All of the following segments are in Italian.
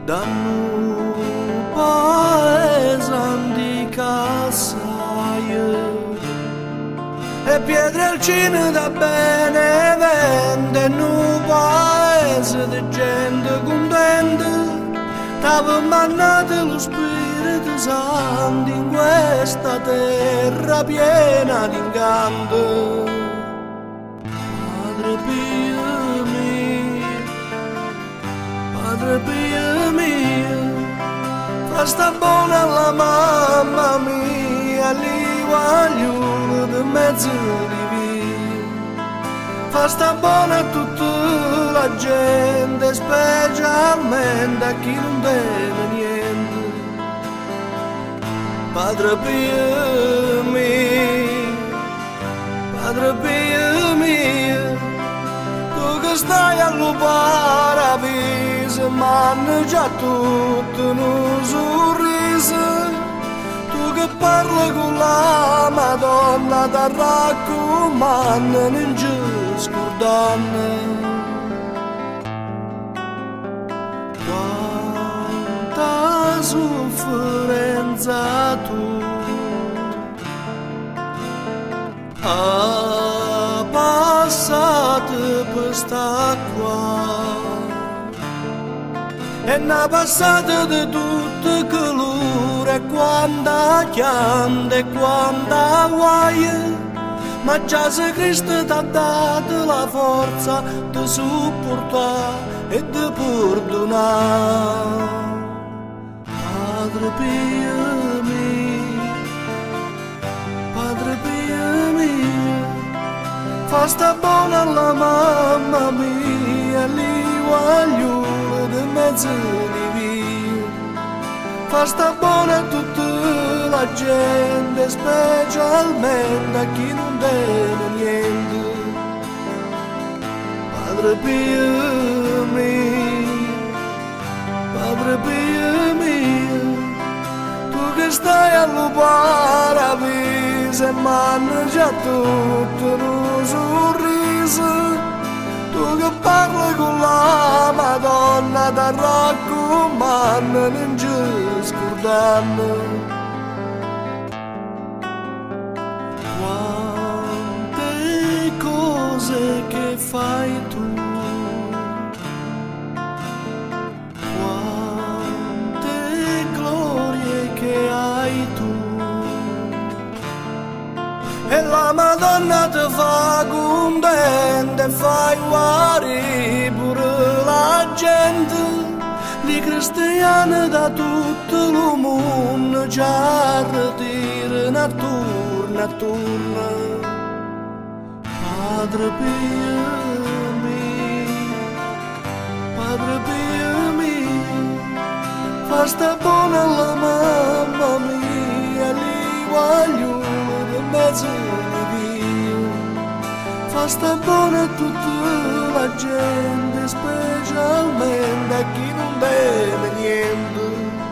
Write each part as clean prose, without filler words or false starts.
danno paese antica e pietre al cine da bene vende in un paese di gente contenta t'aveva mandato lo Spirito Santo in questa terra piena di incanto. Padre Pio mio, Padre Pio mio, fa sta buona alla mamma mia, li voglio di mezzo di via, fa sta buona a tutta la gente, specialmente a chi non deve niente. Padre Pio mio, Padre Pio mio, tu che stai allo paradiso, mangia tutto un sorriso, tu che parli con la Madonna, ti raccomando, non ci scordare. Quanta sofferenza tu ha passato per sta qua e n'ha passato di tutte colore, quanta chianta e quanta guaia, ma già se Cristo t'ha dato la forza di supportare e di perdonare. Padre Pio mio, Padre Pio mio, fa sta buona alla mamma mia, li voglio di mezzo di via, fa sta buona a tutta la gente, specialmente a chi non deve niente. Padre Pio mio, Padre Pio mio, tu che stai allo paradiso e mangia tutto un sorriso, tu che parli con la Madonna, ti raccomando, non ci scordare. Quante cose che fai tu, quante glorie che hai tu, e la Madonna ti fa contenta e fai guarire pure la gente di cristiani da tutto il mondo, ci ritirano attorno attorno. Padre Pio mio, Padre Pio mio, fa sta buona alla mamma mia, li voglio di mezzo di via, fa sta buona a tutta la gente, specialmente a chi non deve niente.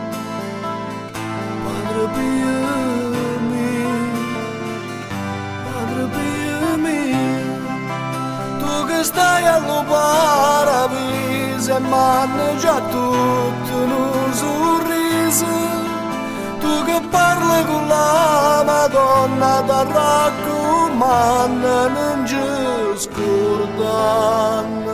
Padre Pio mio, Padre Pio mio, tu che stai allo paradiso e mangia tutto un sorriso, tu che parli con la Madonna, ti raccomando, non ci scordare.